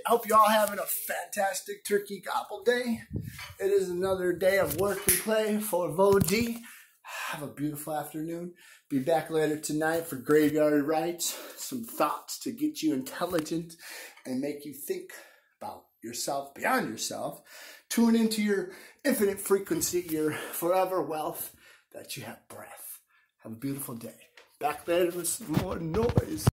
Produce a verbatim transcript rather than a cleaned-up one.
I hope you all having a fantastic turkey gobble day. It is another day of work and play for Vo D. Have a beautiful afternoon. Be back later tonight for Graveyard Rites. Some thoughts to get you intelligent and make you think about yourself beyond yourself. Tune into your infinite frequency, your forever wealth, that you have breath. Have a beautiful day. Back later with some more noise.